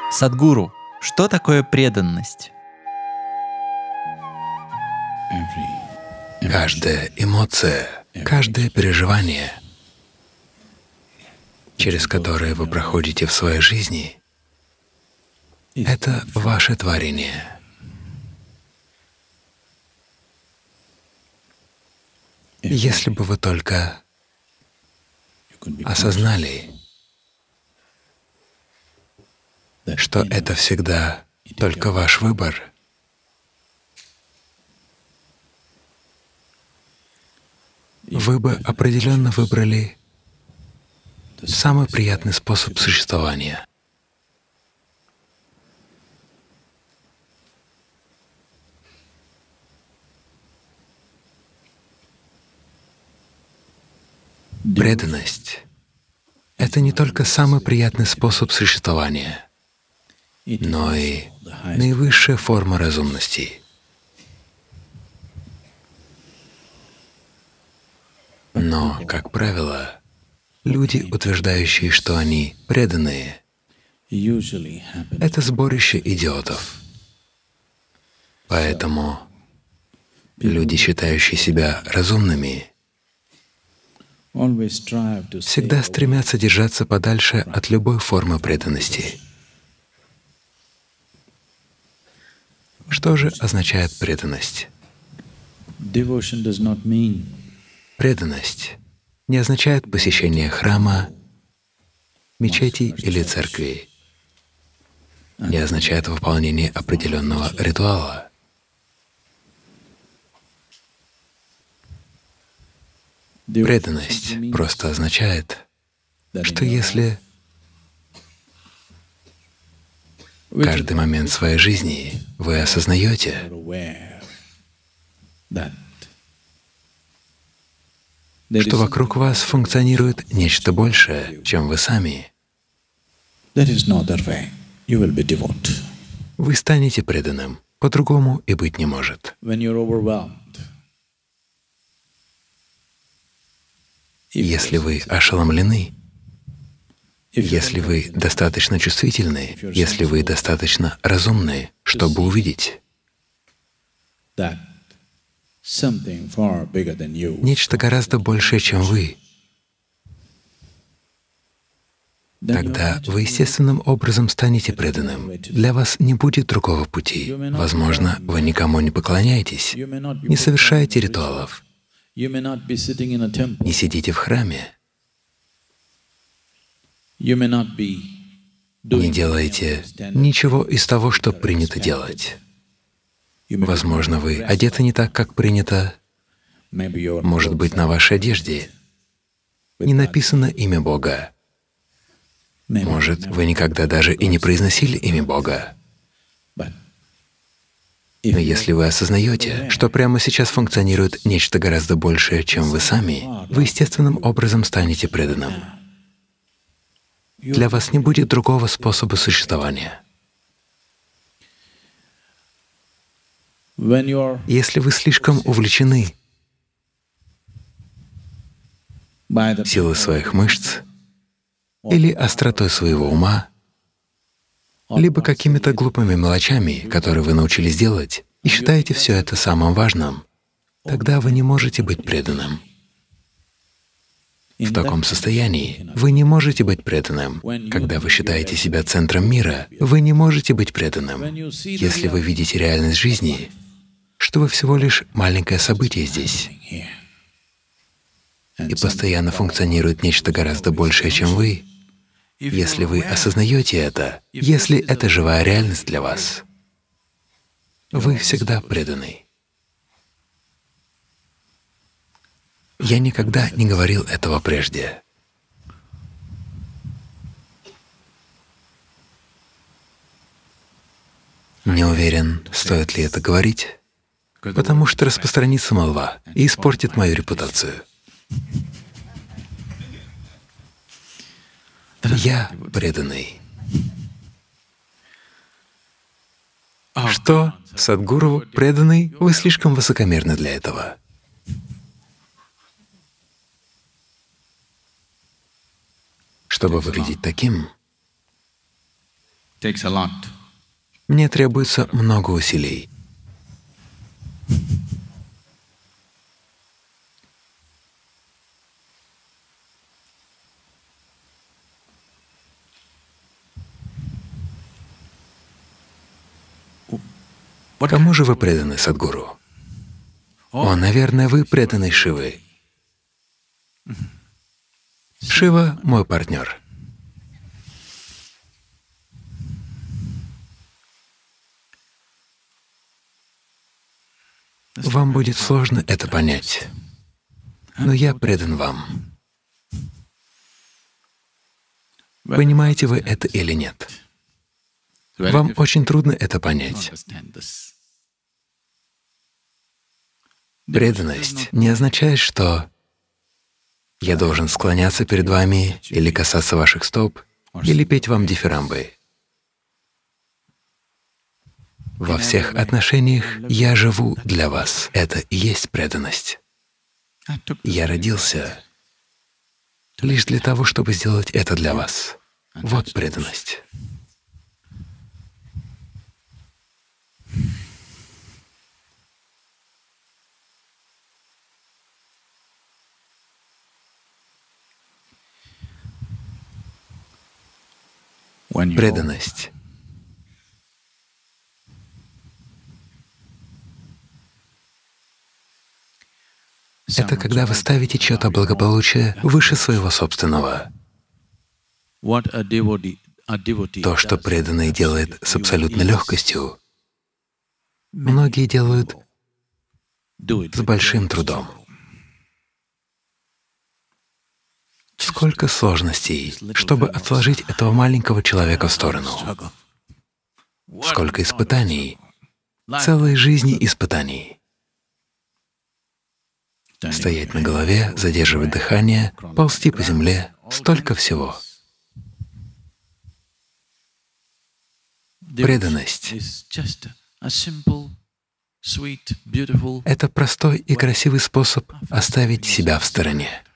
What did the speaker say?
Садгуру, что такое преданность? Каждая эмоция, каждое переживание, через которое вы проходите в своей жизни, это ваше творение. Если бы вы только осознали, что это всегда только ваш выбор, вы бы определенно выбрали самый приятный способ существования. Преданность — это не только самый приятный способ существования, но и наивысшая форма разумности. Но, как правило, люди, утверждающие, что они преданные, это сборище идиотов. Поэтому люди, считающие себя разумными, всегда стремятся держаться подальше от любой формы преданности. Что же означает преданность? Преданность не означает посещение храма, мечети или церкви, не означает выполнение определенного ритуала. Преданность просто означает, что если каждый момент своей жизни вы осознаете, что вокруг вас функционирует нечто большее, чем вы сами, вы станете преданным. По-другому и быть не может. Если вы ошеломлены, если вы достаточно чувствительны, если вы достаточно разумны, чтобы увидеть нечто гораздо большее, чем вы, тогда вы естественным образом станете преданным. Для вас не будет другого пути. Возможно, вы никому не поклоняетесь, не совершаете ритуалов, не сидите в храме, не делаете ничего из того, что принято делать. Возможно, вы одеты не так, как принято. Может быть, на вашей одежде не написано имя Бога. Может, вы никогда даже и не произносили имя Бога. Но если вы осознаете, что прямо сейчас функционирует нечто гораздо большее, чем вы сами, вы естественным образом станете преданным. Для вас не будет другого способа существования. Если вы слишком увлечены силой своих мышц или остротой своего ума, либо какими-то глупыми мелочами, которые вы научились делать, и считаете все это самым важным, тогда вы не можете быть преданным. В таком состоянии вы не можете быть преданным. Когда вы считаете себя центром мира, вы не можете быть преданным. Если вы видите реальность жизни, что вы всего лишь маленькое событие здесь, и постоянно функционирует нечто гораздо большее, чем вы, если вы осознаете это, если это живая реальность для вас, вы всегда преданы. Я никогда не говорил этого прежде. Не уверен, стоит ли это говорить, потому что распространится молва и испортит мою репутацию. Я преданный. Что, Садгуру, преданный? Вы слишком высокомерны для этого. Чтобы выглядеть таким, Мне требуется много усилий. Кому же вы преданы, Садгуру? О, наверное, вы преданы Шивы. Шива — мой партнер. Вам будет сложно это понять, но я предан вам. Понимаете вы это или нет? Вам очень трудно это понять. Преданность не означает, что я должен склоняться перед вами или касаться ваших стоп, или петь вам дифирамбы. Во всех отношениях я живу для вас. Это и есть преданность. Я родился лишь для того, чтобы сделать это для вас. Вот преданность. Преданность — это когда вы ставите чьё-то благополучие выше своего собственного. То, что преданный делает с абсолютной легкостью, многие делают с большим трудом. Сколько сложностей, чтобы отложить этого маленького человека в сторону. Сколько испытаний, целой жизни испытаний. Стоять на голове, задерживать дыхание, ползти по земле — столько всего. Преданность — это простой и красивый способ оставить себя в стороне.